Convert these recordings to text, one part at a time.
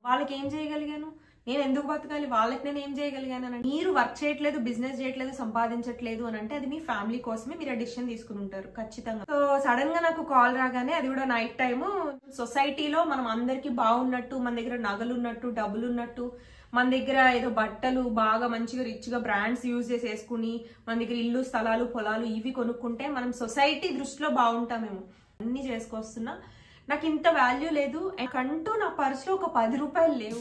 వాళ్ళకి ఏం చేయగలిగాను, నేను ఎందుకు బతకాలి, వాళ్ళకి నేను ఏం చేయగలిగాను అని. మీరు వర్క్ చేయట్లేదు, బిజినెస్ చేయట్లేదు, సంపాదించట్లేదు అని అంటే అది మీ ఫ్యామిలీ కోసమే మీరు ఆ డిసిషన్ తీసుకుని ఉంటారు ఖచ్చితంగా. సో సడన్ గా నాకు కాల్ రాగానే, అది కూడా నైట్ టైము, సొసైటీలో మనం అందరికి బాగున్నట్టు, మన దగ్గర నగలు ఉన్నట్టు, డబ్బులు ఉన్నట్టు, మన దగ్గర ఏదో బట్టలు బాగా మంచిగా రిచ్ గా బ్రాండ్స్ యూజ్ చేసి వేసుకుని, మన దగ్గర ఇల్లు, స్థలాలు, పొలాలు ఇవి కొనుక్కుంటే మనం సొసైటీ దృష్టిలో బాగుంటామేమో. అన్ని చేసుకొస్తున్నా, నాకు ఇంత వాల్యూ లేదు, నాకంటూ నా పర్సులో ఒక 10 రూపాయలు లేవు.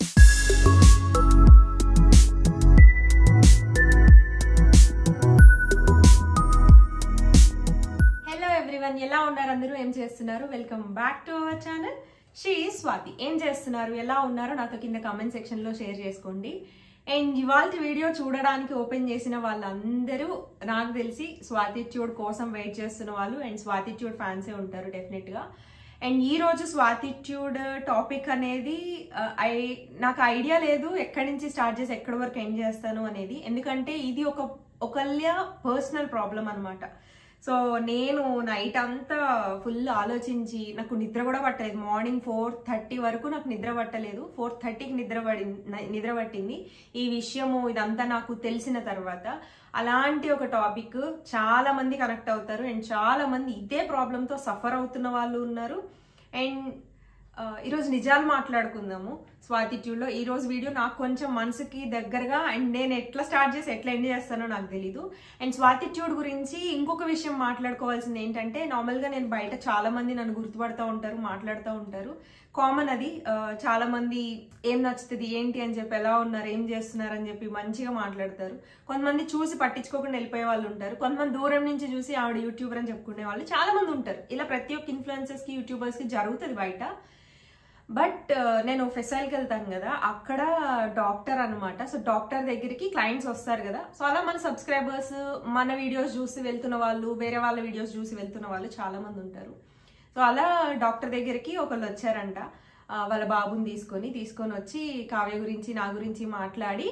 హలో ఎవ్రీవన్, ఎలా ఉన్నారు అందరూ, ఏం చేస్తున్నారు? Welcome back to our channel Sri Swathi. ఏం చేస్తున్నారు, ఎలా ఉన్నారో నాతో కింద కామెంట్ సెక్షన్ లో షేర్ చేసుకోండి. అండ్ ఇవాళ వీడియో చూడడానికి ఓపెన్ చేసిన వాళ్ళందరూ నాకు తెలిసి స్వాతిట్యూడ్ కోసం వెయిట్ చేస్తున్న వాళ్ళు అండ్ స్వాతిట్యూడ్ ఫ్యాన్సే ఉంటారు డెఫినెట్ గా. అండ్ ఈ రోజు స్వాతిట్యూడ్ టాపిక్ అనేది నాకు ఐడియా లేదు ఎక్కడి నుంచి స్టార్ట్ చేసి ఎక్కడి వరకు ఎండ్ చేస్తాను అనేది, ఎందుకంటే ఇది ఒకళ్ళ పర్సనల్ ప్రాబ్లం అనమాట. సో నేను నైట్ అంతా ఫుల్ ఆలోచించి, నాకు నిద్ర కూడా పట్టలేదు. మార్నింగ్ 4:30 వరకు నాకు నిద్ర పట్టలేదు. 4:30కి నిద్ర పట్టింది ఈ విషయము ఇదంతా నాకు తెలిసిన తర్వాత. అలాంటి ఒక టాపిక్ చాలా మంది కనెక్ట్ అవుతారు అండ్ చాలా మంది ఇదే ప్రాబ్లంతో సఫర్ అవుతున్న వాళ్ళు ఉన్నారు. అండ్ ఈరోజు నిజాలు మాట్లాడుకుందాము స్వాతిట్యూడ్లో. ఈరోజు వీడియో నాకు కొంచెం మనసుకి దగ్గరగా, అండ్ నేను ఎట్లా స్టార్ట్ చేసి ఎట్లా ఎండ్ చేస్తానో నాకు తెలీదు. అండ్ స్వాతిట్యూడ్ గురించి ఇంకొక విషయం మాట్లాడుకోవాల్సింది ఏంటంటే, నార్మల్గా నేను బయట చాలా మంది నన్ను గుర్తుపడుతూ ఉంటారు, మాట్లాడుతూ ఉంటారు. కామన్ అది. చాలా మంది ఏం నచ్చుతుంది ఏంటి అని చెప్పి, ఎలా ఉన్నారు, ఏం చేస్తున్నారు అని చెప్పి మంచిగా మాట్లాడతారు. కొంతమంది చూసి పట్టించుకోకుండా వెళ్ళిపోయే వాళ్ళు ఉంటారు. కొంతమంది దూరం నుంచి చూసి ఆవిడ యూట్యూబర్ అని చెప్పుకునే వాళ్ళు చాలా మంది ఉంటారు. ఇలా ప్రతి ఒక్క ఇన్ఫ్లుయెన్సర్స్కి, యూట్యూబర్స్కి జరుగుతుంది బయట. బట్ నేను ఫెసైల్కి వెళ్తాను కదా, అక్కడ డాక్టర్ అనమాట. సో డాక్టర్ దగ్గరికి క్లయింట్స్ వస్తారు కదా, సో అలా మన సబ్స్క్రైబర్స్ మన వీడియోస్ చూసి వెళ్తున్న వాళ్ళు, వేరే వాళ్ళ వీడియోస్ చూసి వెళ్తున్న వాళ్ళు చాలా మంది ఉంటారు. సో అలా డాక్టర్ దగ్గరికి ఒకళ్ళు వచ్చారంట, వాళ్ళ బాబుని తీసుకొని వచ్చి కావ్య గురించి, నా గురించి మాట్లాడి,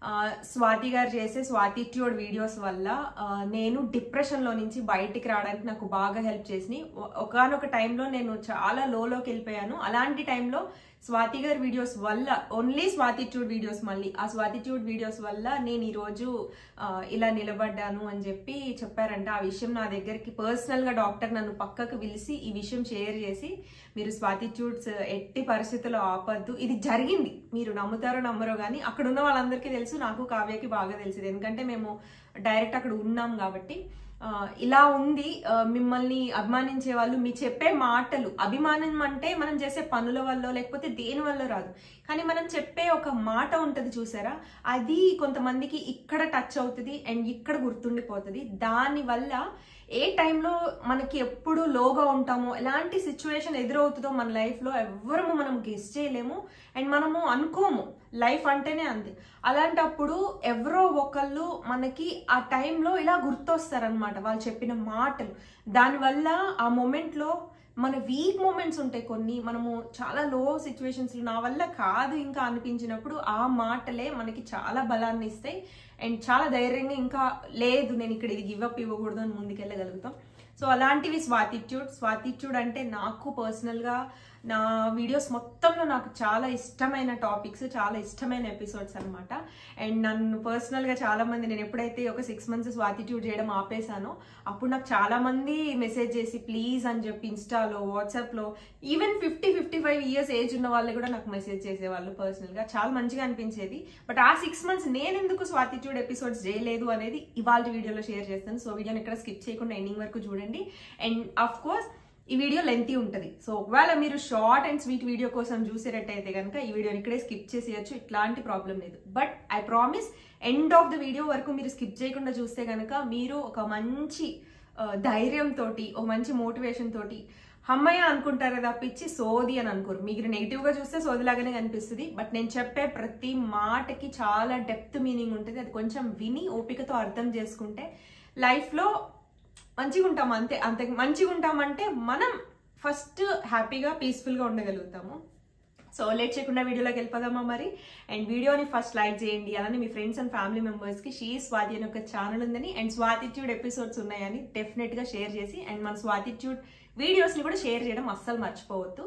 స్వాతి గారు చేసే స్వాతిట్యూడ్ వీడియోస్ వల్ల నేను డిప్రెషన్లో నుంచి బయటికి రావడానికి నాకు బాగా హెల్ప్ చేసినాయి. ఒకానొక టైంలో నేను చాలా లోకి వెళ్ళిపోయాను. అలాంటి టైంలో స్వాతి గారి వీడియోస్ వల్ల, ఓన్లీ స్వాతిట్యూడ్ వీడియోస్, మళ్ళీ ఆ స్వాతిట్యూడ్ వీడియోస్ వల్ల నేను ఈరోజు ఇలా నిలబడ్డాను అని చెప్పి చెప్పారంట. ఆ విషయం నా దగ్గరికి పర్సనల్గా డాక్టర్ నన్ను పక్కకు పిలిచి ఈ విషయం షేర్ చేసి, మీరు స్వాతిట్యూడ్స్ ఎట్టి పరిస్థితుల్లో ఆపద్దు, ఇది జరిగింది, మీరు నమ్ముతారో నమ్మరో కానీ అక్కడ ఉన్న వాళ్ళందరికీ తెలుసు, నాకు కావ్యకి బాగా తెలిసింది, ఎందుకంటే మేము డైరెక్ట్ అక్కడ ఉన్నాం కాబట్టి. ఇలా ఉంది, మిమ్మల్ని అభిమానించే వాళ్ళు, మీ చెప్పే మాటలు, అభిమానం అంటే మనం చేసే పనుల వల్ల లేకపోతే దేని వల్ల రాదు, కానీ మనం చెప్పే ఒక మాట ఉంటుంది చూసారా, అది కొంతమందికి ఇక్కడ టచ్ అవుతుంది అండ్ ఇక్కడ గుర్తుండిపోతుంది. దానివల్ల ఏ టైంలో మనకి ఎప్పుడు లోగా ఉంటామో, ఎలాంటి సిచ్యువేషన్ ఎదురవుతుందో మన లైఫ్లో ఎవ్వరము మనం గెస్ చేయలేము అండ్ మనము అనుకోము. లైఫ్ అంటేనే అంతే. అలాంటప్పుడు ఎవరో ఒకళ్ళు మనకి ఆ టైంలో ఇలా గుర్తొస్తారనమాట, వాళ్ళు చెప్పిన మాటలు. దానివల్ల ఆ మూమెంట్లో మన వీక్ మూమెంట్స్ ఉంటాయి కొన్ని, మనము చాలా లో సిచ్యువేషన్స్లో నా వల్ల కాదు ఇంకా అనిపించినప్పుడు ఆ మాటలే మనకి చాలా బలాన్ని ఇస్తాయి అండ్ చాలా ధైర్యంగా ఇంకా లేదు నేను ఇక్కడ ఇది గివప్ ఇవ్వకూడదు అని ముందుకెళ్ళగలుగుతాం. సో అలాంటివి స్వాతిట్యూడ్ అంటే నాకు పర్సనల్గా నా వీడియోస్ మొత్తంలో నాకు చాలా ఇష్టమైన టాపిక్స్, చాలా ఇష్టమైన ఎపిసోడ్స్ అనమాట. అండ్ నన్ను పర్సనల్గా చాలా మంది, నేను ఎప్పుడైతే ఒక 6 months స్వాతిట్యూడ్ చేయడం ఆపేశానో అప్పుడు నాకు చాలా మంది మెసేజ్ చేసి ప్లీజ్ అని చెప్పి ఇన్స్టాలో, వాట్సాప్లో, ఈవెన్ 50-55 years ఏజ్ ఉన్న వాళ్ళు కూడా నాకు మెసేజ్ చేసేవాళ్ళు పర్సనల్గా. చాలా మంచిగా అనిపించేది. బట్ ఆ 6 months నేను ఎందుకు స్వాతిట్యూడ్ ఎపిసోడ్స్ చేయలేదు అనేది ఇవాళ వీడియోలో షేర్ చేస్తాను. సో వీడియోని ఇక్కడ స్కిప్ చేయకుండా ఎండింగ్ వరకు చూడండి. అండ్ ఆఫ్ కోర్స్ ఈ వీడియో లెంతీ ఉంటుంది. సో ఒకవేళ మీరు షార్ట్ అండ్ స్వీట్ వీడియో కోసం చూసేటట్టయితే కనుక ఈ వీడియోని ఇక్కడే స్కిప్ చేసేయచ్చు, ఇట్లాంటి ప్రాబ్లం లేదు. But I promise end of the video వరకు మీరు స్కిప్ చేయకుండా చూస్తే కనుక మీరు ఒక మంచి ధైర్యంతో, ఒక మంచి మోటివేషన్ తోటి అమ్మయ్య అనుకుంటారే తప్పించి సోది అని అనుకోరు. మీరు నెగిటివ్గా చూస్తే సోదిలాగానే కనిపిస్తుంది. బట్ నేను చెప్పే ప్రతి మాటకి చాలా డెప్త్ మీనింగ్ ఉంటుంది. అది కొంచెం విని ఓపికతో అర్థం చేసుకుంటే లైఫ్లో మంచిగా ఉంటాం. అంతే మంచిగా ఉంటామంటే మనం ఫస్ట్ హ్యాపీగా, పీస్ఫుల్గా ఉండగలుగుతాము. సో లేట్ చేయకుండా వీడియోలోకి వెళ్ళిపోదామా మరి. అండ్ వీడియోని ఫస్ట్ లైక్ చేయండి, అలానే మీ ఫ్రెండ్స్ అండ్ ఫ్యామిలీ మెంబర్స్కి షీ స్వాతి అని ఒక ఛానల్ ఉందని అండ్ స్వాతిట్యూడ్ ఎపిసోడ్స్ ఉన్నాయని డెఫినెట్గా షేర్ చేసి, అండ్ మన స్వాతిట్యూడ్ వీడియోస్ని కూడా షేర్ చేయడం అస్సలు మర్చిపోవద్దు.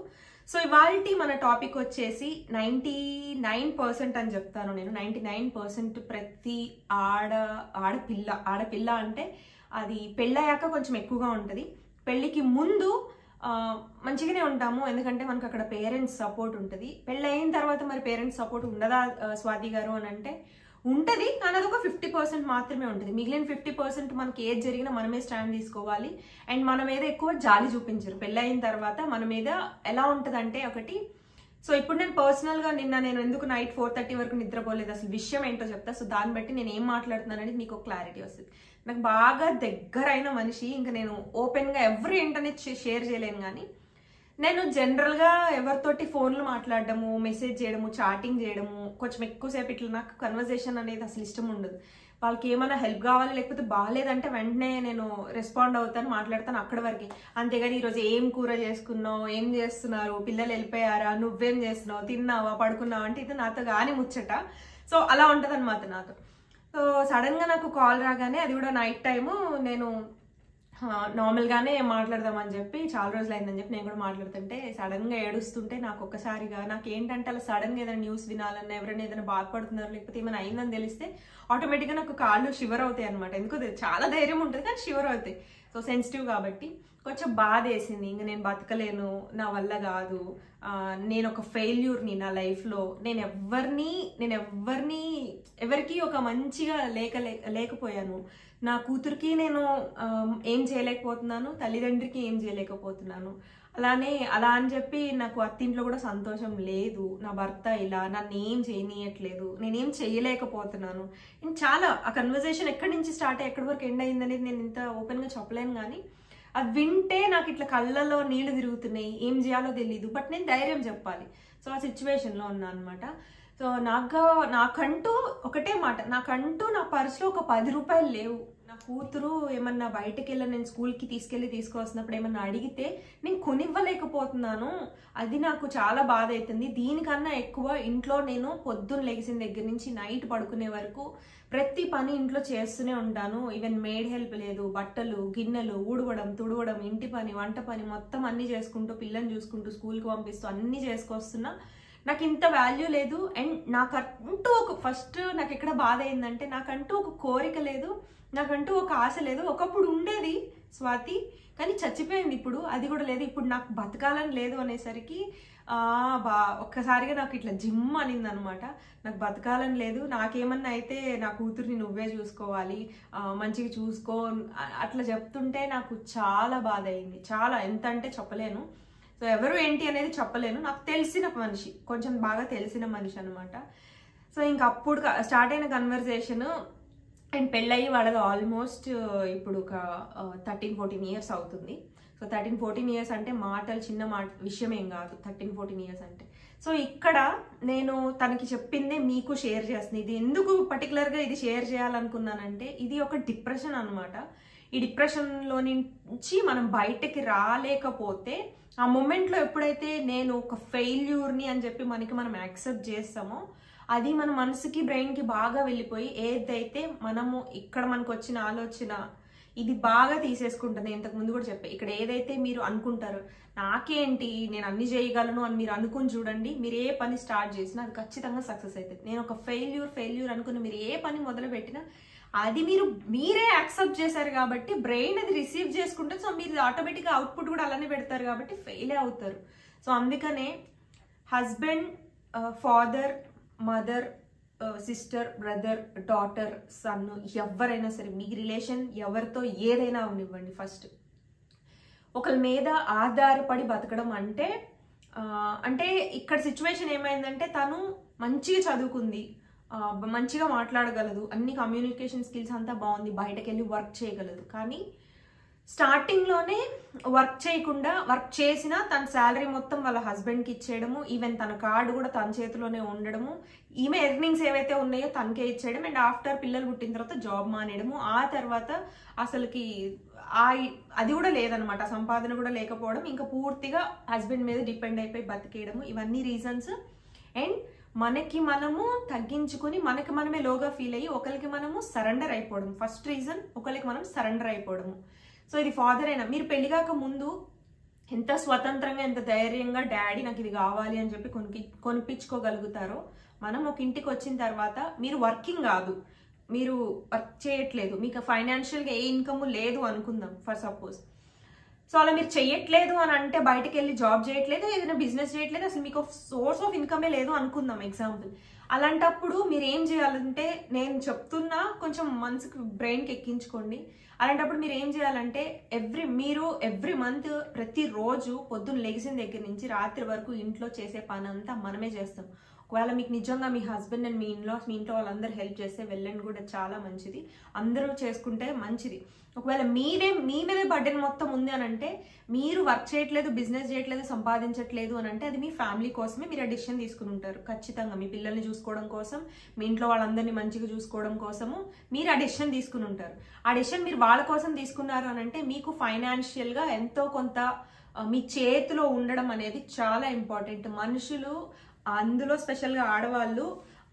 సో ఇవాల్టి మన టాపిక్ వచ్చేసి 99% అని చెప్తాను నేను. 99% ప్రతి ఆడపిల్ల అంటే అది పెళ్ళయ్యాక కొంచెం ఎక్కువగా ఉంటుంది. పెళ్ళికి ముందు మంచిగానే ఉంటాము, ఎందుకంటే మనకు అక్కడ పేరెంట్స్ సపోర్ట్ ఉంటుంది. పెళ్ళి అయిన తర్వాత మరి పేరెంట్స్ సపోర్ట్ ఉండదా స్వాతి గారు అని అంటే ఉంటుంది, కానీ అదొక 50% మాత్రమే ఉంటుంది. మిగిలిన 50% మనకి ఏది జరిగినా మనమే స్టాండ్ తీసుకోవాలి. అండ్ మన మీద ఎక్కువ జాలి చూపించరు. పెళ్ళి అయిన తర్వాత మన మీద ఎలా ఉంటుందంటే ఒకటి, సో ఇప్పుడు నేను పర్సనల్గా నేను ఎందుకు నైట్ 4:30 వరకు నిద్రపోలేదు, అసలు విషయం ఏంటో చెప్తా. సో దాన్ని బట్టి నేను ఏం మాట్లాడుతున్నాను అనేది మీకు క్లారిటీ వస్తుంది. నాకు బాగా దగ్గరైన మనిషి, ఇంకా నేను ఓపెన్గా ఎవరి ఏంటనేది షేర్ చేయలేను, కానీ నేను జనరల్గా ఎవరితోటి ఫోన్లు మాట్లాడడము, మెసేజ్ చేయడము, చాటింగ్ చేయడము, కొంచెం ఎక్కువసేపు ఇట్లా నాకు కన్వర్జేషన్ అనేది అసలు ఇష్టం ఉండదు. వాళ్ళకి ఏమైనా హెల్ప్ కావాలి లేకపోతే బాగాలేదంటే వెంటనే నేను రెస్పాండ్ అవుతాను, మాట్లాడతాను, అక్కడి వరకు. అంతేగాని ఈరోజు ఏం కూర చేసుకున్నావు, ఏం చేస్తున్నారు, పిల్లలు వెళ్ళిపోయారా, నువ్వేం చేస్తున్నావు, తిన్నావా, పడుకున్నావా అంటే ఇది నాతో కానీ ముచ్చట. సో అలా ఉంటుంది అనమాట నాతో. సో సడన్గా నాకు కాల్ రాగానే, అది కూడా నైట్ టైము, నేను నార్మల్గానే మాట్లాడదామని చెప్పి చాలా రోజులు అయిందని చెప్పి నేను కూడా మాట్లాడుతుంటే సడన్గా ఏడుస్తుంటే నాకు ఒక్కసారిగా నాకు ఏంటంటే అలా సడన్గా ఏదైనా న్యూస్ వినాలన్నా, ఎవరైనా ఏదైనా బాధపడుతున్నారు లేకపోతే ఏమైనా అయిందని తెలిస్తే ఆటోమేటిక్గా నాకు కాళ్ళు షివర్ అవుతాయి అనమాట. ఎందుకో చాలా ధైర్యం ఉంటుంది కానీ షివర్ అవుతాయి. సో సెన్సిటివ్ కాబట్టి కొంచెం బాధ వేసింది. ఇంక నేను బతకలేను, నా వల్ల కాదు, నేను ఒక ఫెయిల్యూర్ని నా లైఫ్లో, నేను ఎవరికి ఒక మంచిగా లేకపోయాను. నా కూతురికి నేను ఏం చేయలేకపోతున్నాను, తల్లిదండ్రికి ఏం చేయలేకపోతున్నాను. అలా అని చెప్పి నాకు అత్తింట్లో కూడా సంతోషం లేదు. నా భర్త ఇలా నన్ను ఏం చేయనీయట్లేదు, నేనేం చేయలేకపోతున్నాను. నేను చాలా ఆ కన్వర్జేషన్ ఎక్కడి నుంచి స్టార్ట్ అయ్యి ఎక్కడి వరకు ఎండ్ అయింది అనేది నేను ఇంత ఓపెన్గా చెప్పలేను, కానీ అది వింటే నాకు ఇట్లా కళ్ళలో నీళ్లు తిరుగుతున్నాయి, ఏం చేయాలో తెలీదు. బట్ నేను ధైర్యం చెప్పాలి. సో ఆ సిచ్యువేషన్లో ఉన్నా అనమాట. సో నాకంటూ ఒకటే మాట, నాకంటూ నా పర్సులో ఒక 10 రూపాయలు లేవు. నా కూతురు ఏమన్నా బయటకు వెళ్ళి నేను స్కూల్కి తీసుకొస్తున్నప్పుడు ఏమన్నా అడిగితే నేను కొనివ్వలేకపోతున్నాను. అది నాకు చాలా బాధ అవుతుంది. దీనికన్నా ఎక్కువ ఇంట్లో నేను పొద్దున్న లెగిసిన దగ్గర నుంచి నైట్ పడుకునే వరకు ప్రతి పని ఇంట్లో చేస్తూనే ఉంటాను. ఈవెన్ మేడ్ హెల్ప్ లేదు, బట్టలు, గిన్నెలు, ఊడవడం, తుడవడం, ఇంటి పని, వంట పని మొత్తం అన్ని చేసుకుంటూ, పిల్లని చూసుకుంటూ, స్కూల్కి పంపిస్తూ అన్ని చేసుకొస్తున్నా. నాకు ఇంత వాల్యూ లేదు. అండ్ నాకంటూ ఫస్ట్ నాకు ఎక్కడ బాధ అయిందంటే నాకంటూ ఒక కోరిక లేదు, నాకంటూ ఒక ఆశ లేదు. ఒకప్పుడు ఉండేది స్వాతి, కానీ చచ్చిపోయింది ఇప్పుడు. అది కూడా లేదు. ఇప్పుడు నాకు బతకాలని లేదు అనేసరికి ఒక్కసారిగా నాకు ఇట్లా జిమ్ అనింది అనమాట. నాకు బతకాలని లేదు, నాకేమన్నా అయితే నా కూతుర్ని నువ్వే చూసుకోవాలి, మంచిగా చూసుకో అట్లా చెప్తుంటే నాకు చాలా బాధ అయింది. చాలా, ఎంత అంటే చెప్పలేను. సో ఎవరు ఏంటి అనేది చెప్పలేను. నాకు తెలిసిన మనిషి, కొంచెం బాగా తెలిసిన మనిషి అనమాట. సో ఇంక అప్పుడు స్టార్ట్ అయిన కన్వర్జేషన్ అండ్ పెళ్ళయి వాళ్ళది ఆల్మోస్ట్ ఇప్పుడు ఒక 13-14 ఇయర్స్ అవుతుంది. సో 13-14 ఇయర్స్ అంటే చిన్న విషయం ఏం కాదు 13-14 ఇయర్స్ అంటే. సో ఇక్కడ నేను తనకి చెప్పిందే మీకు షేర్ చేస్తుంది. ఇది ఎందుకు పర్టికులర్గా ఇది షేర్ చేయాలనుకున్నానంటే, ఇది ఒక డిప్రెషన్ అనమాట. ఈ డిప్రెషన్లో నుంచి మనం బయటకి రాలేకపోతే, ఆ మూమెంట్లో ఎప్పుడైతే నేను ఒక ఫెయిల్యూర్ని అని చెప్పి మనం యాక్సెప్ట్ చేస్తామో, అది మన మనసుకి, బ్రెయిన్కి బాగా వెళ్ళిపోయి ఏదైతే మనము ఇక్కడ మనకు వచ్చిన ఆలోచన ఇది బాగా తీసేసుకుంటుంది. ఇంతకు ముందు కూడా చెప్పే, ఇక్కడ ఏదైతే మీరు అనుకుంటారు నాకేంటి, నేను అన్ని చేయగలను అని మీరు అనుకుని చూడండి, మీరు ఏ పని స్టార్ట్ చేసినా అది ఖచ్చితంగా సక్సెస్ అవుతుంది. నేను ఒక ఫెయిల్యూర్ అనుకుని మీరు ఏ పని మొదలు పెట్టినా అది మీరే యాక్సెప్ట్ చేశారు కాబట్టి బ్రెయిన్ అది రిసీవ్ చేసుకుంటుంది. సో మీరు ఆటోమేటిక్గా అవుట్పుట్ కూడా అలానే పెడతారు కాబట్టి ఫెయిలే అవుతారు. సో అందుకనే husband, father, mother, sister, brother, daughter, son, ఎవరైనా సరే మీ రిలేషన్ ఎవరితో ఏదైనా అవనివ్వండి, ఫస్ట్ ఒకరి మీద ఆధారపడి బతకడం అంటే ఇక్కడ సిచ్యువేషన్ ఏమైందంటే తను మంచిగా చదువుకుంది, మంచిగా మాట్లాడగలదు, అన్ని కమ్యూనికేషన్ స్కిల్స్ అంతా బాగుంది, బయటకు వెళ్ళి వర్క్ చేయగలదు. కానీ స్టార్టింగ్లోనే వర్క్ చేయకుండా, వర్క్ చేసినా తన శాలరీ మొత్తం వాళ్ళ హస్బెండ్కి ఇచ్చేయడము, ఈవెన్ తన కార్డు కూడా తన చేతిలోనే ఉండడము, ఈమె ఎర్నింగ్స్ ఏవైతే ఉన్నాయో తనకే ఇచ్చేయడం, అండ్ ఆఫ్టర్ పిల్లలు పుట్టిన తర్వాత జాబ్ మానేయడము, ఆ తర్వాత అసలుకి అది కూడా లేదనమాట, సంపాదన కూడా లేకపోవడం, ఇంకా పూర్తిగా హస్బెండ్ మీద డిపెండ్ అయిపోయి బతికేయడము, ఇవన్నీ రీజన్స్. అండ్ మనకి మనము తగ్గించుకుని మనకి మనమే లోగా ఫీల్ అయ్యి ఒకరికి మనము సరెండర్ అయిపోవడం. ఫస్ట్ రీజన్ ఒకరికి మనం సరెండర్ అయిపోవడము. సో ఇది ఫాదర్ అయినా, మీరు పెళ్లిగాక ముందు ఎంత స్వతంత్రంగా ఎంత ధైర్యంగా డాడీ నాకు ఇది కావాలి అని చెప్పి కొనిపించుకోగలుగుతారో, మనం ఒక ఇంటికి వచ్చిన తర్వాత మీరు వర్కింగ్ కాదు, మీరు వర్క్ చేయట్లేదు, మీకు ఫైనాన్షియల్గా ఏ ఇన్కమ్ లేదు అనుకుందాం ఫర్ సపోజ్. సో అలా మీరు చెయ్యట్లేదు అని అంటే, బయటకు వెళ్ళి జాబ్ చేయట్లేదు, ఏదైనా బిజినెస్ చేయట్లేదు, అసలు మీకు సోర్స్ ఆఫ్ ఇన్కమే లేదు అనుకుందాం ఎగ్జాంపుల్. అలాంటప్పుడు మీరు ఏం చేయాలంటే, నేను చెప్తున్నా కొంచెం మనసుకి బ్రెయిన్కి ఎక్కించుకోండి. అలాంటప్పుడు మీరు ఏం చేయాలంటే ఎవ్రీ మంత్ ప్రతిరోజు పొద్దున్న లెగిసిన దగ్గర నుంచి రాత్రి వరకు ఇంట్లో చేసే పని అంతా మనమే చేస్తాం. ఒకవేళ మీకు నిజంగా మీ హస్బెండ్ అండ్ మీ ఇంట్లో వాళ్ళందరూ హెల్ప్ చేస్తే వెళ్ళండి, కూడా చాలా మంచిది. అందరూ చేసుకుంటే మంచిది. ఒకవేళ మీ మీదే బర్డెన్ మొత్తం ఉంది అని అంటే, మీరు వర్క్ చేయట్లేదు, బిజినెస్ చేయట్లేదు, సంపాదించట్లేదు అని అంటే, అది మీ ఫ్యామిలీ కోసమే మీరు ఆ డెసిషన్ తీసుకుని ఉంటారు. ఖచ్చితంగా మీ పిల్లల్ని చూసుకోవడం కోసం, మీ ఇంట్లో వాళ్ళందరినీ మంచిగా చూసుకోవడం కోసము మీరు ఆ డెసిషన్ తీసుకుని ఉంటారు. ఆ డెసిషన్ మీరు వాళ్ళ కోసం తీసుకున్నారు అని అంటే, మీకు ఫైనాన్షియల్గా ఎంతో కొంత మీ చేతిలో ఉండడం అనేది చాలా ఇంపార్టెంట్. మనుషులు, అందులో స్పెషల్గా ఆడవాళ్ళు,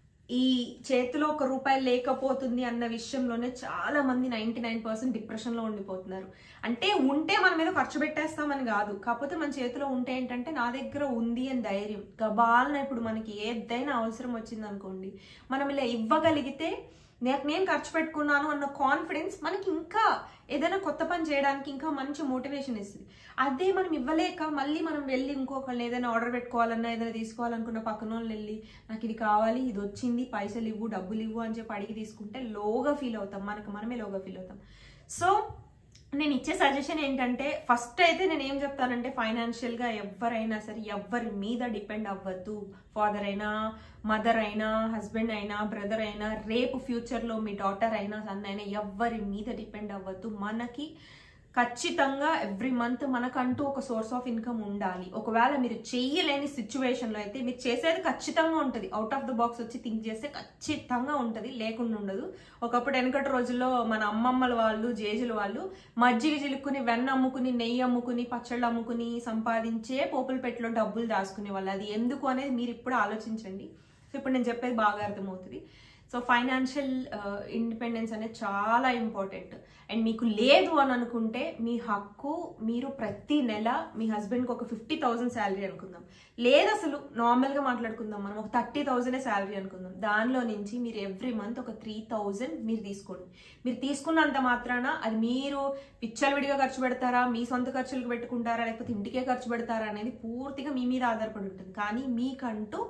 ఈ చేతిలో ₹1 లేకపోతుంది అన్న విషయంలోనే చాలా మంది 99% డిప్రెషన్లో ఉండిపోతున్నారు. అంటే ఉంటే మన మీద ఖర్చు పెట్టేస్తామని కాదు, కాకపోతే మన చేతిలో ఉంటే ఏంటంటే, నా దగ్గర ఉంది అని ధైర్యం. గబాలన ఇప్పుడు మనకి ఏదైనా అవసరం వచ్చింది అనుకోండి, మనం ఇలా ఇవ్వగలిగితే, నేను ఖర్చు పెట్టుకున్నాను అన్న కాన్ఫిడెన్స్ మనకి ఇంకా ఏదైనా కొత్త పని చేయడానికి ఇంకా మంచి మోటివేషన్ ఇస్తుంది. అదే మనం ఇవ్వలేక మళ్ళీ మనం వెళ్ళి ఇంకొకళ్ళని ఏదైనా ఆర్డర్ పెట్టుకోవాలన్నా, ఏదైనా తీసుకోవాలనుకున్న పక్కన వాళ్ళు వెళ్ళి నాకు ఇది కావాలి, ఇది వచ్చింది, పైసలు ఇవ్వు, డబ్బులు ఇవ్వు అని చెప్పి అడిగి తీసుకుంటే లోగా ఫీల్ అవుతాం, మనమే లోగా ఫీల్ అవుతాం. సో నేను ఇచ్చే సజెషన్ ఏంటంటే, ఫస్ట్ అయితే నేను ఏం చెప్తానంటే, ఫైనాన్షియల్గా ఎవరైనా సరే ఎవరి మీద డిపెండ్ అవ్వద్దు. ఫాదర్ అయినా, మదర్ అయినా, హస్బెండ్ అయినా, బ్రదర్ అయినా, రేపు ఫ్యూచర్లో మీ డాటర్ అయినా, సన్ అయినా, ఎవరి మీద డిపెండ్ అవ్వద్దు. మనకి ఖచ్చితంగా ఎవ్రీ మంత్ మనకంటూ ఒక సోర్స్ ఆఫ్ ఇన్కమ్ ఉండాలి. ఒకవేళ మీరు చేయలేని సిచ్యువేషన్లో అయితే, మీరు చేసేది ఖచ్చితంగా ఉంటుంది. అవుట్ ఆఫ్ ద బాక్స్ వచ్చి థింక్ చేస్తే ఖచ్చితంగా ఉంటుంది, లేకుండా ఉండదు. ఒకప్పుడు వెనకటి రోజుల్లో మన అమ్మమ్మల వాళ్ళు, జేజుల వాళ్ళు మజ్జిగ చిలుక్కుని, వెన్న అమ్ముకుని, నెయ్యి అమ్ముకుని, పచ్చళ్ళు అమ్ముకుని సంపాదించే పోపుల పెట్టిలో డబ్బులు దాచుకునే వాళ్ళు. అది ఎందుకు అనేది మీరు ఇప్పుడు ఆలోచించండి. సో ఇప్పుడు నేను చెప్పేది బాగా అర్థమవుతుంది. సో ఫైనాన్షియల్ ఇండిపెండెన్స్ అనేది చాలా ఇంపార్టెంట్. అండ్ మీకు లేదు అని అనుకుంటే, మీ హక్కు, మీరు ప్రతి నెల మీ హస్బెండ్కి ఒక 50,000 శాలరీ అనుకుందాం, లేదు అసలు నార్మల్గా మాట్లాడుకుందాం, మనం ఒక 30,000 శాలరీ అనుకుందాం. దానిలో నుంచి మీరు ఎవ్రీ మంత్ ఒక 3,000 మీరు తీసుకోండి. మీరు తీసుకున్నంత మాత్రాన అది మీరు విచ్చలవిడిగా ఖర్చు పెడతారా, మీ సొంత ఖర్చులకు పెట్టుకుంటారా, లేకపోతే ఇంటికే ఖర్చు పెడతారా అనేది పూర్తిగా మీ మీద ఆధారపడి ఉంటుంది. కానీ మీకంటూ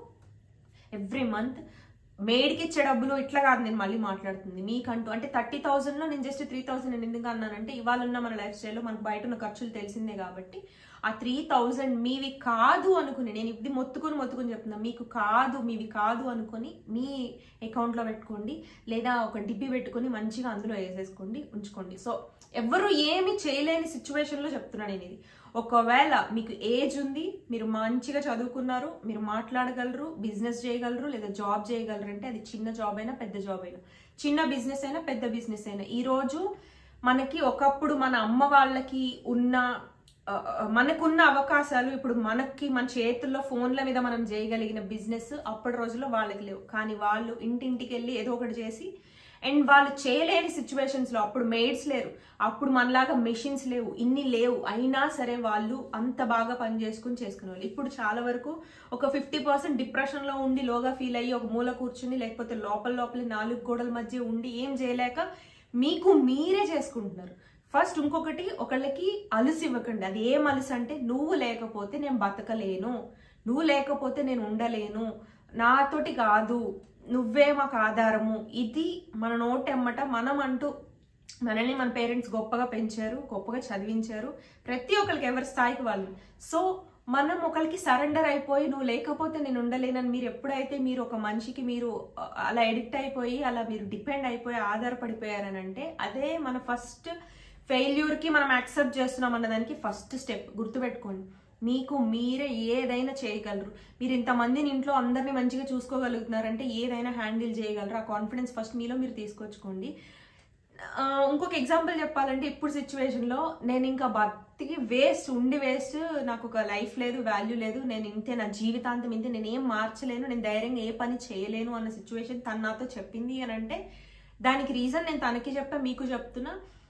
ఎవ్రీ మంత్ మేడ్కి ఇచ్చే డబ్బులు ఇట్లా కాదు, నేను మళ్ళీ మాట్లాడుతుంది మీకంటూ. అంటే 30,000లో నేను జస్ట్ 3,000 నేను ఎందుకు అన్నానంటే, ఇవాళ ఉన్న మన లైఫ్ స్టైల్లో మనకు బయట ఉన్న ఖర్చులు తెలిసిందే కాబట్టి, ఆ 3,000 మీవి కాదు అనుకుని, నేను ఇది మొత్తుకుని చెప్తున్నా, మీకు కాదు, మీవి కాదు అనుకుని మీ అకౌంట్లో పెట్టుకోండి, లేదా ఒక డిబ్బి పెట్టుకుని మంచిగా అందులో వేసేసుకోండి, ఉంచుకోండి. సో ఎవరు ఏమి చేయలేని సిచ్యువేషన్లో చెప్తున్నాను నేను ఇది. ఒకవేళ మీకు ఏజ్ ఉంది, మీరు మంచిగా చదువుకున్నారు, మీరు మాట్లాడగలరు, బిజినెస్ చేయగలరు, లేదా జాబ్ చేయగలరు అంటే, అది చిన్న జాబ్ అయినా పెద్ద జాబ్ అయినా, చిన్న బిజినెస్ అయినా పెద్ద బిజినెస్ అయినా, ఈరోజు మనకి ఒకప్పుడు మన అమ్మ వాళ్ళకి మనకున్న అవకాశాలు ఇప్పుడు మన చేతుల్లో ఫోన్ల మీద మనం చేయగలిగిన బిజినెస్ అప్పటి రోజుల్లో వాళ్ళకి లేవు. కానీ వాళ్ళు ఇంటింటికి వెళ్ళి ఏదో ఒకటి చేసి, అండ్ వాళ్ళు చేయలేని సిచ్యువేషన్స్లో, అప్పుడు మెయిడ్స్ లేరు, అప్పుడు మనలాగా మెషిన్స్ లేవు, ఇన్ని లేవు, అయినా సరే వాళ్ళు అంత బాగా పని చేసుకునేవాళ్ళు. ఇప్పుడు చాలా వరకు ఒక 50% డిప్రెషన్లో ఉండి, లోగా ఫీల్ అయ్యి ఒక మూల కూర్చుని, లేకపోతే లోపలే 4 గోడల మధ్య ఉండి ఏం చేయలేక మీకు మీరే చేసుకుంటున్నారు. ఫస్ట్ ఇంకొకటి, ఒకళ్ళకి అలుసు ఇవ్వకండి. అది ఏం అలుసు అంటే, నువ్వు లేకపోతే నేను బతకలేను, నువ్వు లేకపోతే నేను ఉండలేను, నాతోటి కాదు, నువ్వే మాకు ఆధారము. ఇది మన నోటెమ్మట మనం అంటూ, మనల్ని మన పేరెంట్స్ గొప్పగా పెంచారు, గొప్పగా చదివించారు, ప్రతి ఒక్కరికి ఎవరి స్థాయికి వాళ్ళు. సో మనం ఒకరికి సరెండర్ అయిపోయి, నువ్వు లేకపోతే నేను ఉండలేనని మీరు ఎప్పుడైతే మీరు ఒక మనిషికి మీరు అలా ఎడిక్ట్ అయిపోయి, అలా మీరు డిపెండ్ అయిపోయి ఆధారపడిపోయారని అంటే, అదే మన ఫస్ట్ ఫెయిల్యూర్కి మనం యాక్సెప్ట్ చేస్తున్నాం అన్నదానికి ఫస్ట్ స్టెప్. గుర్తుపెట్టుకోండి, మీకు మీరే ఏదైనా చేయగలరు. మీరు ఇంతమందిని ఇంట్లో అందరినీ మంచిగా చూసుకోగలుగుతున్నారంటే ఏదైనా హ్యాండిల్ చేయగలరు. ఆ కాన్ఫిడెన్స్ ఫస్ట్ మీలో మీరు తీసుకొచ్చుకోండి. ఇంకొక ఎగ్జాంపుల్ చెప్పాలంటే, ఇప్పుడు సిచ్యువేషన్లో నేను ఇంకా బతికి వేస్ట్, నాకు ఒక లైఫ్ లేదు, వాల్యూ లేదు, నేను ఇంతే, నా జీవితాంతం ఇంతే, నేను ఏం మార్చలేను, నేను ధైర్యంగా ఏ పని చేయలేను అన్న సిచ్యువేషన్ తను నాతో చెప్పింది అని అంటే, దానికి రీజన్ నేను తనకి చెప్పా, మీకు చెప్తున్నా.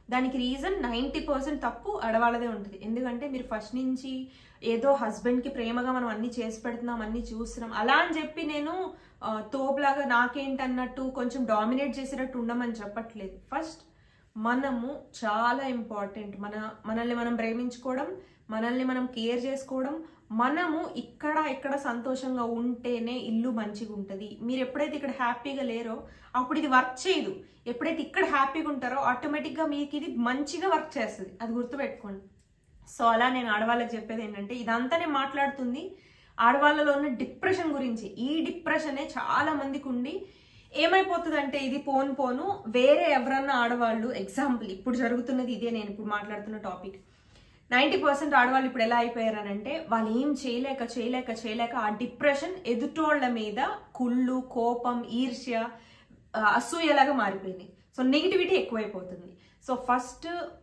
దానికి రీజన్ 90% తప్పు ఆడవాళ్ళదే ఉంటుంది. ఎందుకంటే మీరు ఫస్ట్ నుంచి ఏదో హస్బెండ్కి ప్రేమగా మనం అన్ని చేసి పెడుతున్నాం, అన్ని చూస్తున్నాం అలా అని చెప్పి నేను తోపులాగా నాకేంటన్నట్టు కొంచెం డామినేట్ చేసేటట్టు ఉండమని చెప్పట్లేదు. ఫస్ట్ మనము చాలా ఇంపార్టెంట్. మనల్ని మనం ప్రేమించుకోవడం, మనల్ని మనం కేర్ చేసుకోవడం, మనము ఇక్కడ సంతోషంగా ఉంటేనే ఇల్లు మంచిగా ఉంటుంది. మీరు ఎప్పుడైతే ఇక్కడ హ్యాపీగా లేరో అప్పుడు ఇది వర్క్ చేయదు. ఎప్పుడైతే ఇక్కడ హ్యాపీగా ఉంటారో ఆటోమేటిక్గా మీకు ఇది మంచిగా వర్క్ చేస్తుంది. అది గుర్తుపెట్టుకోండి. సో అలా నేను ఆడవాళ్ళకి చెప్పేది ఏంటంటే, ఇదంతా నేను మాట్లాడుతుంది ఆడవాళ్ళలో ఉన్న డిప్రెషన్ గురించి. ఈ డిప్రెషనే చాలా మందికి ఉండి ఏమైపోతుందంటే, ఇది పోను వేరే ఎవరన్నా ఆడవాళ్ళు, ఎగ్జాంపుల్ ఇప్పుడు జరుగుతున్నది ఇదే, నేను ఇప్పుడు మాట్లాడుతున్న టాపిక్. 90% ఆడవాళ్ళు ఇప్పుడు ఎలా అయిపోయారనంటే, వాళ్ళు ఏం చేయలేక ఆ డిప్రెషన్ ఎదుటోళ్ల మీద కుళ్ళు, కోపం, ఈర్ష్య, అసూయలాగా మారిపోయింది. సో నెగిటివిటీ ఎక్కువైపోతుంది. సో ఫస్ట్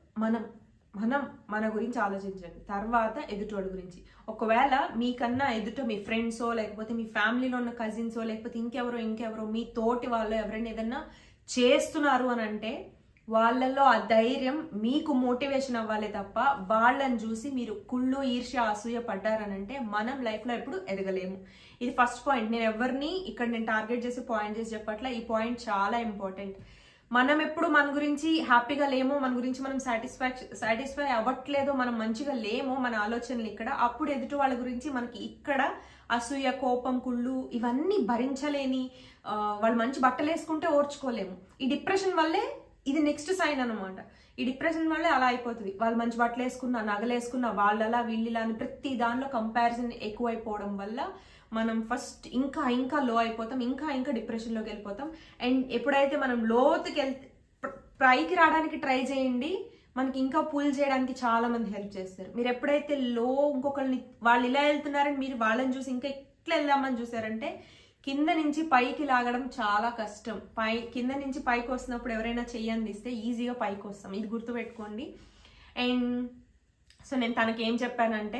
మన గురించి ఆలోచించండి, తర్వాత ఎదుటోళ్ళ గురించి. ఒకవేళ మీకన్నా ఎదుట మీ ఫ్రెండ్సో లేకపోతే మీ ఫ్యామిలీలో ఉన్న కజిన్సో లేకపోతే ఇంకెవరో మీ తోటి వాళ్ళు ఎవరైనా ఏదన్నా చేస్తున్నారు అని అంటే వాళ్ళల్లో ఆ ధైర్యం మీకు మోటివేషన్ అవ్వాలి తప్ప వాళ్ళని చూసి మీరు కుళ్ళు, ఈర్ష్య, అసూయ పడ్డారనంటే మనం లైఫ్లో ఎప్పుడు ఎదగలేము. ఇది ఫస్ట్ పాయింట్. నేను ఎవరిని ఇక్కడ నేను టార్గెట్ చేసి పాయింట్ చేసి చెప్పట్లా. ఈ పాయింట్ చాలా ఇంపార్టెంట్. మనం ఎప్పుడు మన గురించి హ్యాపీగా లేమో, మన గురించి మనం సాటిస్ఫై అవ్వట్లేదో, మనం మంచిగా లేమో మన ఆలోచనలు ఇక్కడ, అప్పుడు ఎదుటి వాళ్ళ గురించి మనకి ఇక్కడ అసూయ, కోపం, కుళ్ళు ఇవన్నీ భరించలేని, వాళ్ళు మంచి బట్టలు వేసుకుంటే ఓర్చుకోలేము. ఈ డిప్రెషన్ వల్లే ఇది నెక్స్ట్ సైన్ అనమాట. ఈ డిప్రెషన్ వల్లే అలా అయిపోతుంది. వాళ్ళు మంచి బట్టలు వేసుకున్నా, నగలు వేసుకున్నా, వాళ్ళలా వీళ్ళలా అని ప్రతి దానిలో కంపారిజన్ ఎక్కువైపోవడం వల్ల మనం ఫస్ట్ ఇంకా లో అయిపోతాం, ఇంకా డిప్రెషన్లోకి వెళ్ళిపోతాం. అండ్ ఎప్పుడైతే మనం లోతుకి పైకి రావడానికి ట్రై చేయండి, మనకి ఇంకా పుల్ చేయడానికి చాలా మంది హెల్ప్ చేస్తారు. మీరు ఎప్పుడైతే ఇంకొకరిని వాళ్ళు ఇలా వెళ్తున్నారని మీరు వాళ్ళని చూసి ఇంకా ఇట్లా వెళ్దామని చూసారంటే కింద నుంచి పైకి లాగడం చాలా కష్టం. కింద నుంచి పైకి వస్తున్నప్పుడు ఎవరైనా చెయ్యందిస్తే ఈజీగా పైకి వస్తాం. ఇది గుర్తుపెట్టుకోండి. అండ్ సో నేను తనకి ఏం చెప్పానంటే,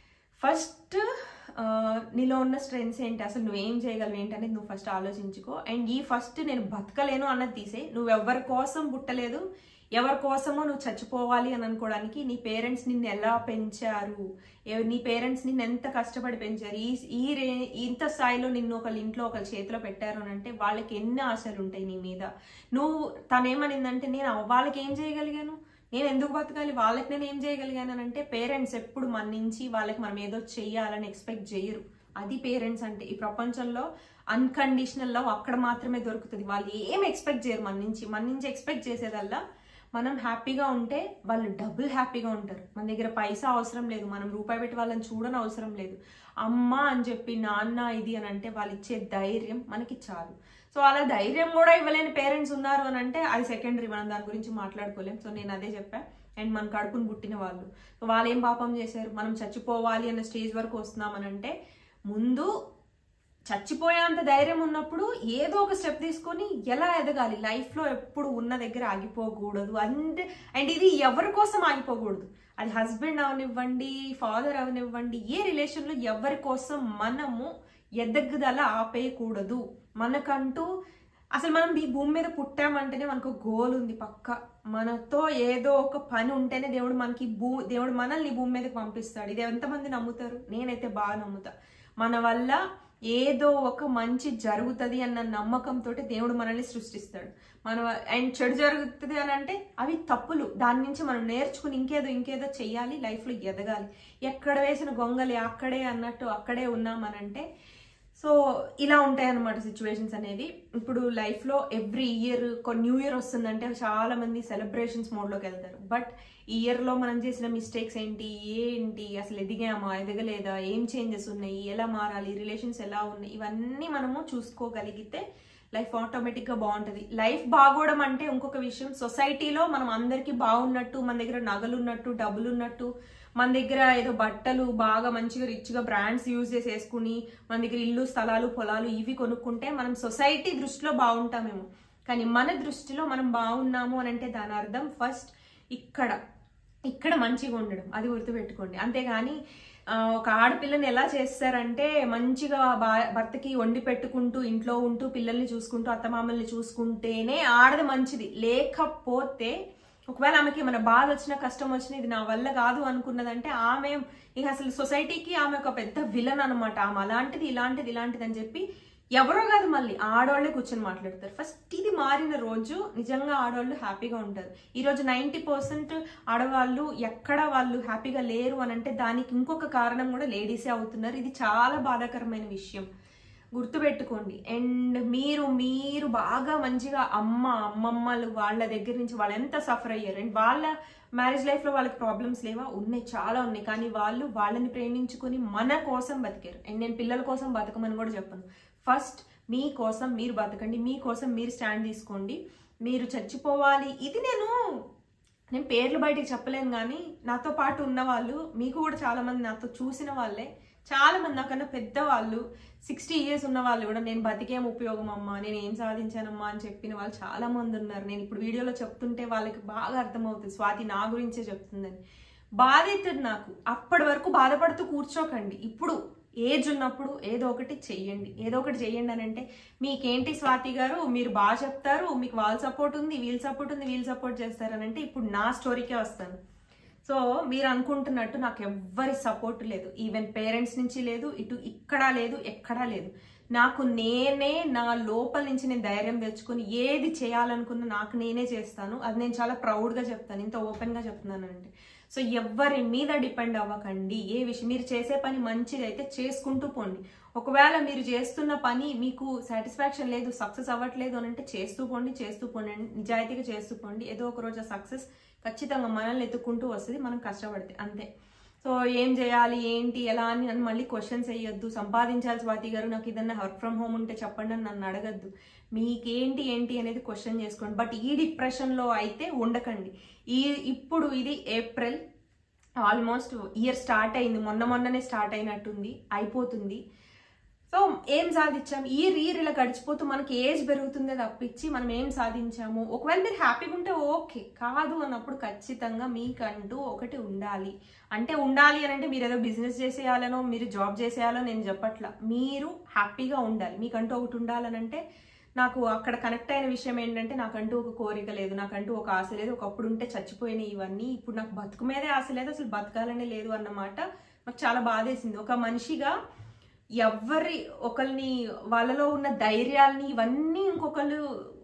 ఫస్ట్ నీలో ఉన్న స్ట్రెంగ్స్ ఏంటి, అసలు నువ్వేం చేయగలవు ఏంటి అనేది నువ్వు ఫస్ట్ ఆలోచించుకో. అండ్ ఫస్ట్ నేను బతకలేను అన్నది తీసే. నువ్వు ఎవరి కోసం పుట్టలేదు, ఎవరి కోసమో నువ్వు చచ్చిపోవాలి అని అనుకోవడానికి నీ పేరెంట్స్ నిన్ను ఎలా పెంచారు, నీ పేరెంట్స్ నిన్ను ఎంత కష్టపడి పెంచారు, ఇంత స్థాయిలో నిన్ను ఒకళ్ళ ఇంట్లో ఒకళ్ళ చేతిలో పెట్టారు అని అంటే వాళ్ళకి ఎన్ని ఆశలు ఉంటాయి నీ మీద. తనేమనిందంటే, నేను వాళ్ళకి ఏం చేయగలిగాను, నేను ఎందుకు బతకాలి, వాళ్ళకి నేను ఏం చేయగలిగాను అని అంటే, పేరెంట్స్ ఎప్పుడు మన నుంచి వాళ్ళకి మనం ఏదో చెయ్యాలని ఎక్స్పెక్ట్ చేయరు. అది పేరెంట్స్ అంటే. ఈ ప్రపంచంలో అన్కండిషనల్ లవ్ అక్కడ మాత్రమే దొరుకుతుంది. వాళ్ళు ఏం ఎక్స్పెక్ట్ చేయరు మన నుంచి ఎక్స్పెక్ట్ చేసేదల్లా మనం హ్యాపీగా ఉంటే వాళ్ళు డబుల్ హ్యాపీగా ఉంటారు. మన దగ్గర పైసా అవసరం లేదు, మనం రూపాయి పెట్టి వాళ్ళని చూడని అవసరం లేదు. అమ్మ అని చెప్పి నాన్న ఇది అని అంటే వాళ్ళు ఇచ్చే ధైర్యం మనకి చాలు. సో అలా ధైర్యం కూడా ఇవ్వలేని పేరెంట్స్ ఉన్నారు అని అంటే అది సెకండరీ, మనం దాని గురించి మాట్లాడుకోలేం. సో నేను అదే చెప్పా. అండ్ మన కడుపును పుట్టిన వాళ్ళు, సో వాళ్ళు ఏం పాపం చేశారు, మనం చచ్చిపోవాలి అన్న స్టేజ్ వరకు వస్తున్నామని అంటే ముందు చచ్చిపోయేంత ధైర్యం ఉన్నప్పుడు ఏదో ఒక స్టెప్ తీసుకొని ఎలా ఎదగాలి, లైఫ్లో ఎప్పుడు ఉన్న దగ్గర ఆగిపోకూడదు. అండ్ ఇది ఎవరి కోసం ఆగిపోకూడదు. అది హస్బెండ్ అవనివ్వండి, ఫాదర్ అవనివ్వండి, ఏ రిలేషన్లో ఎవరి కోసం మనము ఎదగదల ఆపేయకూడదు. మనకంటూ అసలు మనం ఈ భూమి మీద పుట్టామంటేనే మనకు గోల్ ఉంది పక్క. మనతో ఏదో ఒక పని ఉంటేనే దేవుడు మనల్ని భూమి మీదకి పంపిస్తాడు. ఇది ఎంతమంది నమ్ముతారు? నేనైతే బాగా నమ్ముతా. మన వల్ల ఏదో ఒక మంచి జరుగుతుంది అన్న నమ్మకంతో దేవుడు మనల్ని సృష్టిస్తాడు. అండ్ చెడు జరుగుతుంది అని అంటే అవి తప్పులు. దాని నుంచి మనం నేర్చుకుని ఇంకేదో చెయ్యాలి, లైఫ్లో ఎదగాలి. ఎక్కడ వేసిన గొంగలి అక్కడే అన్నట్టు అక్కడే ఉన్నామనంటే సో ఇలా ఉంటాయి అన్నమాట సిచ్యువేషన్స్ అనేది. ఇప్పుడు లైఫ్లో ఎవ్రీ ఇయర్ న్యూ ఇయర్ వస్తుందంటే చాలా మంది సెలబ్రేషన్స్ మోడ్లోకి వెళ్తారు. బట్ ఈ ఇయర్లో మనం చేసిన మిస్టేక్స్ ఏంటి, అసలు ఎదిగామా, ఎదగలేదా, ఏం చేంజెస్ ఉన్నాయి, ఎలా మారాలి, రిలేషన్స్ ఎలా ఉన్నాయి, ఇవన్నీ మనము చూసుకోగలిగితే లైఫ్ ఆటోమేటిక్గా బాగుంటుంది. లైఫ్ బాగోవడం అంటే ఇంకొక విషయం, సొసైటీలో మనం అందరికీ బాగున్నట్టు, మన దగ్గర నగలు ఉన్నట్టు, డబ్బులు ఉన్నట్టు, మన దగ్గర ఏదో బట్టలు బాగా మంచిగా రిచ్గా బ్రాండ్స్ యూజ్ చేసి వేసుకుని మన దగ్గర ఇల్లు, స్థలాలు, పొలాలు ఇవి కొనుక్కుంటే మనం సొసైటీ దృష్టిలో బాగుంటామేమో. కానీ మన దృష్టిలో మనం బాగున్నాము అని అంటే దాని అర్థం ఫస్ట్ ఇక్కడ మంచిగా ఉండడం. అది గుర్తుపెట్టుకోండి. అంతేగాని ఒక ఆడపిల్లని ఎలా చేస్తారంటే మంచిగా భర్తకి వండి పెట్టుకుంటూ ఇంట్లో ఉంటూ పిల్లల్ని చూసుకుంటూ అత్తమామల్ని చూసుకుంటేనే ఆడది మంచిది. లేకపోతే ఒకవేళ ఆమెకి ఏమైనా బాధ వచ్చినా కష్టం వచ్చినా ఇది నా వల్ల కాదు అనుకున్నదంటే ఆమె ఇక అసలు సొసైటీకి ఆమె ఒక పెద్ద విలన్ అనమాట. ఆమె అలాంటిది ఇలాంటిది ఇలాంటిది అని చెప్పి ఎవరో కాదు మళ్ళీ ఆడవాళ్లే కూర్చొని మాట్లాడతారు. ఫస్ట్ ఇది మారిన రోజు నిజంగా ఆడవాళ్ళు హ్యాపీగా ఉంటారు. ఈరోజు 90% ఆడవాళ్ళు ఎక్కడ వాళ్ళు హ్యాపీగా లేరు అని అంటే దానికి ఇంకొక కారణం కూడా లేడీసే అవుతున్నారు. ఇది చాలా బాధాకరమైన విషయం, గుర్తుపెట్టుకోండి. అండ్ మీరు బాగా మంచిగా అమ్మమ్మలు వాళ్ళ దగ్గర నుంచి వాళ్ళు ఎంత సఫర్ అయ్యారు. అండ్ వాళ్ళ మ్యారేజ్ లైఫ్లో వాళ్ళకి ప్రాబ్లమ్స్ లేవా? ఉన్నాయి, చాలా ఉన్నాయి. కానీ వాళ్ళని ప్రేమించుకొని మన కోసం బతికారు. అండ్ నేను పిల్లల కోసం బతకమని కూడా చెప్పను. ఫస్ట్ మీ కోసం మీరు బతకండి, మీకోసం మీరు స్టాండ్ తీసుకోండి. మీరు చచ్చిపోవాలి ఇది నేను పేర్లు బయటికి చెప్పలేను, కానీ నాతో పాటు ఉన్న వాళ్ళు, మీకు కూడా చాలా మంది నాతో చూసిన వాళ్ళే, చాలా మంది నాకన్నా పెద్దవాళ్ళు 60 years ఉన్న వాళ్ళు కూడా నేను బతికేం ఉపయోగం అమ్మా, నేను ఏం సాధించానమ్మా అని చెప్పిన వాళ్ళు చాలా మంది ఉన్నారు. నేను ఇప్పుడు వీడియోలో చెప్తుంటే వాళ్ళకి బాగా అర్థమవుతుంది స్వాతి నా గురించే చెప్తుందని. బాధేస్తుంది నాకు. అప్పటి వరకు బాధపడుతూ కూర్చోకండి. ఇప్పుడు ఏజ్ ఉన్నప్పుడు ఏదో ఒకటి చెయ్యండి, ఏదో ఒకటి చెయ్యండి అని అంటే మీకేంటి స్వాతి గారు మీరు బాగా చెప్తారు, మీకు వాళ్ళ సపోర్ట్ ఉంది, వీళ్ళ సపోర్ట్ ఉంది, వీళ్ళు సపోర్ట్ చేస్తారని అంటే ఇప్పుడు నా స్టోరీకే వస్తాను. సో మీరు అనుకుంటున్నట్టు నాకు ఎవ్వరి సపోర్ట్ లేదు, ఈవెన్ పేరెంట్స్ నుంచి లేదు, ఇటు ఇక్కడ లేదు, ఎక్కడా లేదు. నాకు నేనే నా లోపల నుంచి నేను ధైర్యం తెచ్చుకొని ఏది చేయాలనుకున్నా నాకు నేనే చేస్తాను. అది నేను చాలా ప్రౌడ్గా చెప్తాను, ఇంత ఓపెన్గా చెప్తున్నాను అంటే. సో ఎవరి మీద డిపెండ్ అవ్వకండి. ఏ విషయం మీరు చేసే పని మంచిది అయితే చేసుకుంటూ పోండి. ఒకవేళ మీరు చేస్తున్న పని మీకు సాటిస్ఫాక్షన్ లేదు, సక్సెస్ అవ్వట్లేదు అని అంటే చేస్తూ పోండి, నిజాయితీగా చేస్తూ పోండి. ఏదో ఒక రోజు ఆ సక్సెస్ ఖచ్చితంగా మనల్ని ఎత్తుకుంటూ వస్తుంది, మనం కష్టపడితే అంతే. సో ఏం చేయాలి ఏంటి ఎలా అని నన్ను మళ్ళీ క్వశ్చన్స్ వేయొద్దు. సంపాదించాలి స్వాతి గారు, నాకు ఏదన్నా వర్క్ ఫ్రమ్ హోమ్ ఉంటే చెప్పండి అని నన్ను అడగద్దు. మీకేంటి అనేది క్వశ్చన్ చేసుకోండి. బట్ ఈ డిప్రెషన్లో అయితే ఉండకండి. ఇప్పుడు ఇది ఏప్రిల్, ఆల్మోస్ట్ ఇయర్ స్టార్ట్ అయింది, మొన్ననే స్టార్ట్ అయినట్టుంది, అయిపోతుంది. సో ఏం సాధించాం ఈ ఇలా గడిచిపోతూ మనకి ఏజ్ పెరుగుతుందే తప్పించి మనం ఏం సాధించాము. ఒకవేళ మీరు హ్యాపీగా ఉంటే ఓకే, కాదు అన్నప్పుడు ఖచ్చితంగా మీకంటూ ఒకటి ఉండాలి. ఉండాలి అని అంటే మీరు ఏదో బిజినెస్ చేసేయాలనో మీరు జాబ్ చేసేయాలో నేను చెప్పట్లా. మీరు హ్యాపీగా ఉండాలి, మీకంటూ ఒకటి ఉండాలని అంటే నాకు అక్కడ కనెక్ట్ అయిన విషయం ఏంటంటే నాకంటూ ఒక కోరిక లేదు, నాకంటూ ఒక ఆశ లేదు. ఒకప్పుడు ఉంటే చచ్చిపోయినాయి ఇవన్నీ, ఇప్పుడు నాకు బతుకు మీదే ఆశ లేదు, అసలు బతకాలనే లేదు అన్నమాట. నాకు చాలా బాధేసింది. ఒక మనిషిగా ఒకరిని వాళ్ళలో ఉన్న ధైర్యాల్ని ఇవన్నీ ఇంకొకరు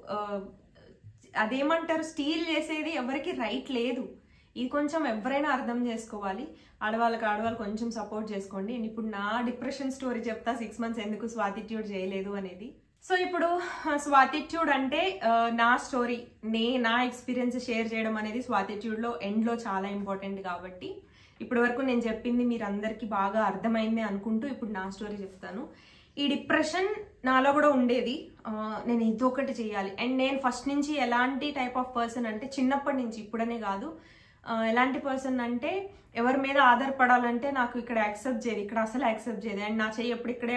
అదేమంటారు స్టీల్ చేసేది ఎవరికి రైట్ లేదు. ఇది కొంచెం ఎవరైనా అర్థం చేసుకోవాలి. ఆడవాళ్ళు కొంచెం సపోర్ట్ చేసుకోండి. ఇప్పుడు నా డిప్రెషన్ స్టోరీ చెప్తా, 6 months ఎందుకు స్వాతిట్యూడ్ చేయలేదు అనేది. సో ఇప్పుడు స్వాతిట్యూడ్ అంటే నా స్టోరీ, నా ఎక్స్పీరియన్స్ షేర్ చేయడం అనేది స్వాతిట్యూడ్లో ఎండ్లో చాలా ఇంపార్టెంట్. కాబట్టి ఇప్పటి వరకు నేను చెప్పింది మీరు అందరికీ బాగా అర్థమైంది అనుకుంటూ ఇప్పుడు నా స్టోరీ చెప్తాను. ఈ డిప్రెషన్ నాలో కూడా ఉండేది, నేను ఏదో ఒకటి చేయాలి. అండ్ నేను ఫస్ట్ నుంచి ఎలాంటి టైప్ ఆఫ్ పర్సన్ అంటే చిన్నప్పటి నుంచి, ఇప్పుడనే కాదు, ఎలాంటి పర్సన్ అంటే ఎవరి మీద ఆధారపడాలంటే నాకు ఇక్కడ యాక్సెప్ట్ చేయదు, ఇక్కడ అసలు యాక్సెప్ట్ చేయదు. అండ్ నా చెయ్యి ఎప్పుడు ఇక్కడే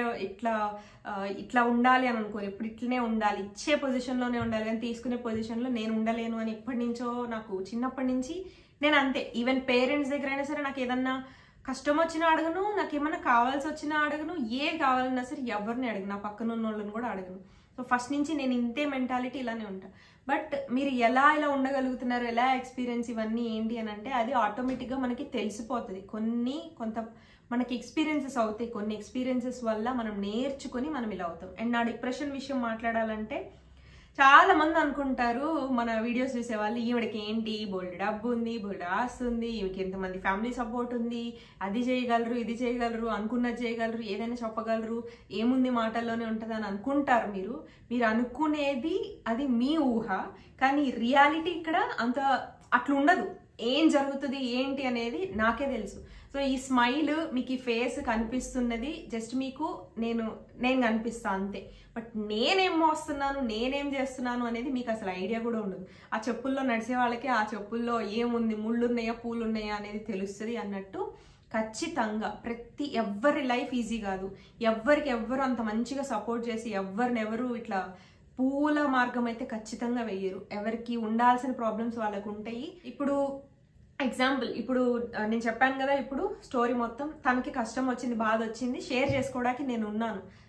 ఇట్లా ఉండాలి అని అనుకోరు, ఎప్పుడు ఇట్లనే ఉండాలి, ఇచ్చే పొజిషన్లోనే ఉండాలి, కానీ తీసుకునే పొజిషన్లో నేను ఉండలేను అని ఎప్పటి నుంచో నాకు చిన్నప్పటి నుంచి నేను అంతే. ఈవెన్ పేరెంట్స్ దగ్గర అయినా సరే నాకు ఏదన్నా కష్టం వచ్చినా అడగను, నాకు ఏమన్నా కావాల్సి వచ్చినా అడగను, ఏది కావాలన్నా సరే ఎవరిని అడగను, నా పక్కన ఉన్న వాళ్ళని కూడా అడగను. సో ఫస్ట్ నుంచి నేను ఇంతే మెంటాలిటీ, ఇలానే ఉంటా. బట్ మీరు ఎలా ఉండగలుగుతున్నారు, ఎలా ఎక్స్పీరియన్స్ ఇవన్నీ ఏంటి అని అంటే అది ఆటోమేటిక్గా మనకి తెలిసిపోతుంది. కొంత మనకి ఎక్స్పీరియన్సెస్ అవుతాయి, కొన్ని ఎక్స్పీరియన్సెస్ వల్ల మనం నేర్చుకొని మనం ఇలా అవుతాం. అండ్ నా డిప్రెషన్ విషయం మాట్లాడాలంటే చాలా మంది అనుకుంటారు మన వీడియోస్ చూసేవాళ్ళు, ఈవిడకి ఏంటి బోల్డ్ డబ్బు ఉంది, బోల్డ్ ఆస్తి ఉంది, ఈవికి ఎంతమంది ఫ్యామిలీ సపోర్ట్ ఉంది, అది చేయగలరు, ఇది చేయగలరు, అనుకున్నది చేయగలరు, ఏదైనా చెప్పగలరు, ఏముంది మాటల్లోనే ఉంటుంది అని అనుకుంటారు. మీరు అనుకునేది అది మీ ఊహ, కానీ రియాలిటీ ఇక్కడ అట్లా ఉండదు. ఏం జరుగుతుంది ఏంటి అనేది నాకే తెలుసు. సో ఈ స్మైల్ మీకు ఈ ఫేస్ కనిపిస్తున్నది జస్ట్ మీకు నేను కనిపిస్తా అంతే. బట్ నేనేం మోస్తున్నాను, నేనేం చేస్తున్నాను అనేది మీకు అసలు ఐడియా కూడా ఉండదు. ఆ చెప్పుల్లో నడిచే వాళ్ళకి ఆ చెప్పుల్లో ఏముంది, ముళ్ళు ఉన్నాయా పూలు ఉన్నాయా అనేది తెలుస్తుంది అన్నట్టు. ఖచ్చితంగా ఎవ్వరి లైఫ్ ఈజీ కాదు, ఎవ్వరు అంత మంచిగా సపోర్ట్ చేసి ఎవరు ఇట్లా పూల మార్గం అయితే ఖచ్చితంగా వెయ్యరు. ఎవరికి ఉండాల్సిన ప్రాబ్లమ్స్ వాళ్ళకు ఉంటాయి. ఇప్పుడు ఎగ్జాంపుల్, ఇప్పుడు నేను చెప్పాను కదా, ఇప్పుడు స్టోరీ మొత్తం తనకి కష్టం వచ్చింది, బాధ వచ్చింది, షేర్ చేసుకోవడానికి నేను ఉన్నాను.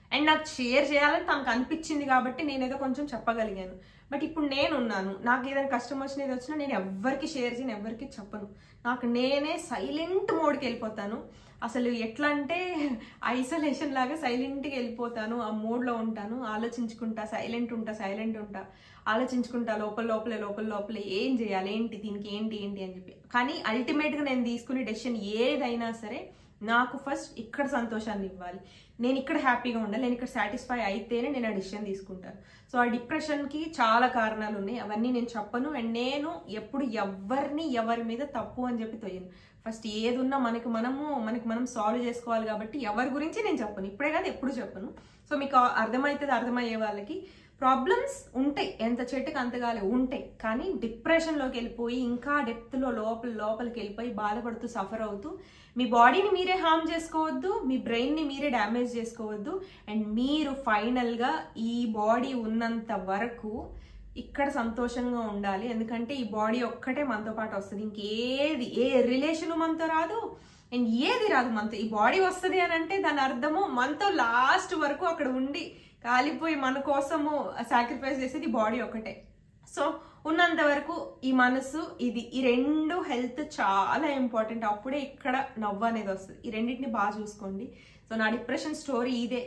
అండ్ నాకు షేర్ చేయాలని తనకు అనిపించింది కాబట్టి నేనేదో కొంచెం చెప్పగలిగాను. బట్ ఇప్పుడు నేనున్నాను, నాకు ఏదైనా కష్టం వచ్చినది వచ్చినా నేను ఎవరికి షేర్ చేయను, ఎవరికి చెప్పను. నాకు నేనే సైలెంట్ మోడ్కి వెళ్ళిపోతాను. అసలు ఎట్లా అంటే ఐసోలేషన్ లాగా సైలెంట్గా వెళ్ళిపోతాను, ఆ మోడ్లో ఉంటాను. ఆలోచించుకుంటా, సైలెంట్ ఉంటా, ఆలోచించుకుంటా లోపల ఏం చేయాలి, ఏంటి దీనికి ఏంటి అని చెప్పి. కానీ అల్టిమేట్గా నేను తీసుకునే డెసిషన్ ఏదైనా సరే నాకు ఫస్ట్ ఇక్కడ సంతోషాన్ని ఇవ్వాలి, నేను ఇక్కడ హ్యాపీగా ఉండాలి, నేను ఇక్కడ సాటిస్ఫై అయితేనే నేను ఆ డెసిషన్ తీసుకుంటాను. సో ఆ డిప్రెషన్కి చాలా కారణాలు ఉన్నాయి, అవన్నీ నేను చెప్పను. అండ్ నేను ఎప్పుడు ఎవరి మీద తప్పు అని చెప్పి తోయను. ఫస్ట్ ఏది ఉన్నా మనకి మనం సాల్వ్ చేసుకోవాలి కాబట్టి ఎవరి గురించి నేను చెప్పను, ఇప్పుడే కాదు ఎప్పుడు చెప్పను. సో మీకు అర్థమయ్యే వాళ్ళకి ప్రాబ్లమ్స్ ఉంటాయి, ఎంత చెట్టుకి అంతగాలే ఉంటాయి. కానీ డిప్రెషన్లోకి వెళ్ళిపోయి ఇంకా డెప్త్లో లోపలికి వెళ్ళిపోయి బాధపడుతూ సఫర్ అవుతూ మీ బాడీని మీరే హార్మ్ చేసుకోవద్దు, మీ బ్రెయిన్ని మీరే డ్యామేజ్ చేసుకోవద్దు. అండ్ మీరు ఫైనల్గా ఈ బాడీ ఉన్నంత వరకు ఇక్కడ సంతోషంగా ఉండాలి. ఎందుకంటే ఈ బాడీ ఒక్కటే మనతో పాటు వస్తుంది, ఏ రిలేషన్ మనతో రాదు అండ్ ఏది రాదు మనతో. ఈ బాడీ వస్తుంది అని అంటే దాని అర్థము మనతో లాస్ట్ వరకు అక్కడ ఉండి కాలిపోయి మన కోసము సాక్రిఫైస్ చేసేది బాడీ ఒకటే. సో ఉన్నంత వరకు ఈ మనసు ఈ రెండు హెల్త్ చాలా ఇంపార్టెంట్. అప్పుడే ఇక్కడ నవ్వు అనేది వస్తుంది. ఈ రెండింటిని బాగా చూసుకోండి. సో నా డిప్రెషన్ స్టోరీ ఇదే.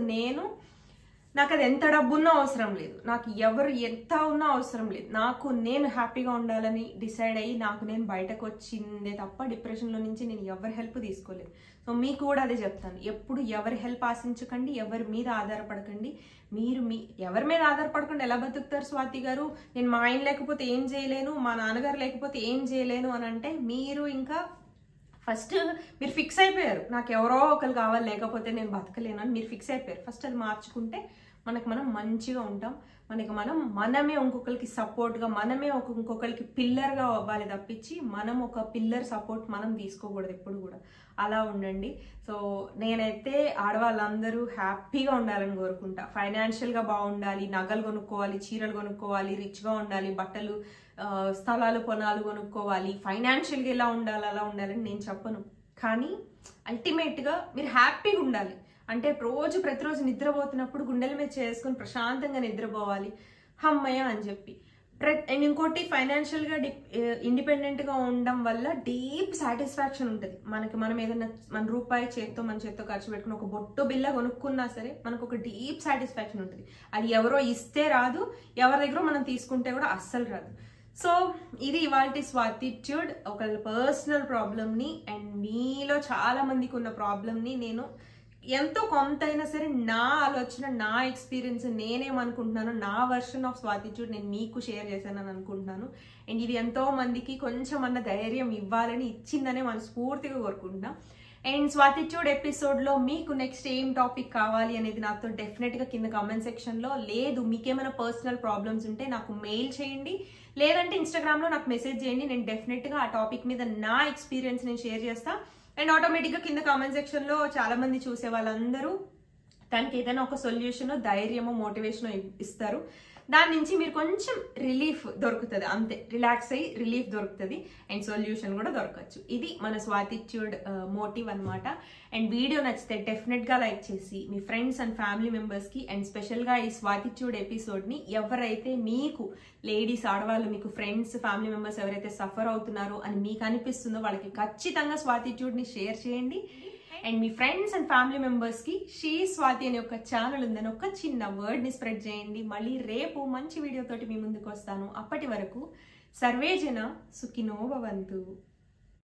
నాకు అది ఎంత డబ్బు ఉన్నా అవసరం లేదు, నాకు ఎవరు ఎంత ఉన్నా అవసరం లేదు. నాకు నేను హ్యాపీగా ఉండాలని డిసైడ్ అయ్యి నాకు నేను బయటకు వచ్చిందే తప్ప డిప్రెషన్లో నుంచి నేను ఎవరి హెల్ప్ తీసుకోలేదు. సో మీకు కూడా అదే చెప్తాను, ఎప్పుడు ఎవరి హెల్ప్ ఆశించకండి, ఎవరి మీద ఆధారపడకండి. మీరు ఎవరి మీద ఆధారపడకుండా ఎలా బతుకుతారు స్వాతి గారు? నేను మా ఆయన లేకపోతే ఏం చేయలేను, మా నాన్నగారు లేకపోతే ఏం చేయలేను అని అంటే మీరు ఇంకా ఫస్ట్ మీరు ఫిక్స్ అయిపోయారు, నాకు ఎవరో ఒకరు కావాలి లేకపోతే నేను బతకలేను అని మీరు ఫిక్స్ అయిపోయారు. ఫస్ట్ అది మార్చుకుంటే మనం మంచిగా ఉంటాం. మనమే ఇంకొకరికి సపోర్ట్గా, మనమే ఇంకొకరికి పిల్లర్గా అవ్వాలి తప్పించి మనం ఒక పిల్లర్ సపోర్ట్ మనం తీసుకోకూడదు ఎప్పుడు కూడా. అలా ఉండండి. సో నేనైతే ఆడవాళ్ళందరూ హ్యాపీగా ఉండాలని కోరుకుంటా. ఫైనాన్షియల్గా బాగుండాలి, నగలు కొనుక్కోవాలి, చీరలు కొనుక్కోవాలి, రిచ్గా ఉండాలి, బట్టలు స్థలాలు పొలాలు కొనుక్కోవాలి, ఫైనాన్షియల్గా ఎలా ఉండాలి అలా ఉండాలని నేను చెప్పను. కానీ అల్టిమేట్గా మీరు హ్యాపీగా ఉండాలి. అంటే ప్రతిరోజు నిద్రపోతున్నప్పుడు గుండెల మీద చేసుకుని ప్రశాంతంగా నిద్రపోవాలి అమ్మయ్య అని చెప్పి. అండ్ ఇంకోటి ఫైనాన్షియల్గా ఇండిపెండెంట్గా ఉండడం వల్ల డీప్ సాటిస్ఫాక్షన్ ఉంటుంది. మనం ఏదైనా మన చేత్తో ఖర్చు పెట్టుకుని ఒక బొట్టు బిల్ల కొనుక్కున్నా సరే మనకు ఒక డీప్ సాటిస్ఫాక్షన్ ఉంటుంది. అది ఎవరో ఇస్తే రాదు, ఎవరి దగ్గర మనం తీసుకుంటే కూడా అస్సలు రాదు. సో ఇది ఇవాల్టి స్వాతిట్యూడ్. ఒక పర్సనల్ ప్రాబ్లమ్ని అండ్ మీలో చాలా మందికి ఉన్న ప్రాబ్లమ్ని నేను ఎంతో కొంతైనా సరే నా ఆలోచన, నా ఎక్స్పీరియన్స్, నేనేమనుకుంటున్నాను, నా వర్షన్ ఆఫ్ స్వాతిట్యూడ్ నేను మీకు షేర్ చేశానని అనుకుంటున్నాను. అండ్ ఇది ఎంతో మందికి కొంచెం అన్న ధైర్యం ఇవ్వాలని ఇచ్చిందనే మనస్ఫూర్తిగా కోరుకుంటున్నాం. అండ్ స్వాతిట్యూడ్ ఎపిసోడ్లో మీకు నెక్స్ట్ ఏం టాపిక్ కావాలి అనేది నాతో డెఫినెట్గా కింద కామెంట్ సెక్షన్లో, లేదు మీకేమైనా పర్సనల్ ప్రాబ్లమ్స్ ఉంటే నాకు మెయిల్ చేయండి, లేదంటే ఇన్స్టాగ్రామ్లో నాకు మెసేజ్ చేయండి. నేను డెఫినెట్గా ఆ టాపిక్ మీద నా ఎక్స్పీరియన్స్ నేను షేర్ చేస్తాను. అండ్ ఆటోమేటిక్గా కింద కామెంట్ సెక్షన్లో చాలా మంది చూసే వాళ్ళందరూ దానికి ఏదైనా ఒక సొల్యూషన్, ధైర్యమో, మోటివేషన్ ఇస్తారు. దాని నుంచి మీరు కొంచెం రిలీఫ్ దొరుకుతుంది, అంతే. రిలాక్స్ అయ్యి రిలీఫ్ దొరుకుతుంది అండ్ సొల్యూషన్ కూడా దొరకచ్చు. ఇది మన స్వాతిట్యూడ్ మోటివ్ అనమాట. అండ్ వీడియో నచ్చితే డెఫినెట్గా లైక్ చేసి మీ ఫ్రెండ్స్ అండ్ ఫ్యామిలీ మెంబర్స్కి, అండ్ స్పెషల్గా ఈ స్వాతిట్యూడ్ ఎపిసోడ్ని ఎవరైతే మీకు లేడీస్, ఆడవాళ్ళు, మీకు ఫ్రెండ్స్, ఫ్యామిలీ మెంబర్స్ ఎవరైతే సఫర్ అవుతున్నారో అని మీకు అనిపిస్తుందో వాళ్ళకి ఖచ్చితంగా స్వాతిట్యూడ్ని షేర్ చేయండి. అండ్ మీ ఫ్రెండ్స్ అండ్ ఫ్యామిలీ మెంబర్స్కి షీ స్వాతి అనే ఒక ఛానల్ ఉందని ఒక చిన్న వర్డ్ని స్ప్రెడ్ చేయండి. మళ్ళీ రేపు మంచి వీడియోతోటి మీ ముందుకు వస్తాను. అప్పటి వరకు సర్వేజన సుఖినో భవంతు.